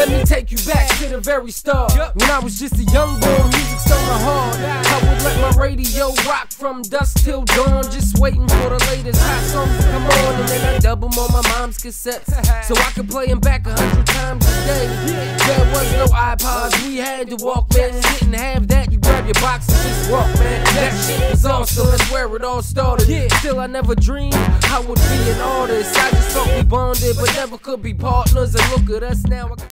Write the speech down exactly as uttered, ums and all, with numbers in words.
Let me take you back to the very start. When I was just a young boy, music stole my heart. I would let my radio rock from dusk till dawn, just waiting for the latest hot songs to come on. And then I dub them on my mom's cassettes, so I could play them back a hundred times a day. There was no iPods, we had to Walkman. Didn't have that, you grab your box and just walk, man. That shit was awesome, that's where it all started. Still I never dreamed I would be an artist. I just thought we bonded, but never could be partners. And look at us now.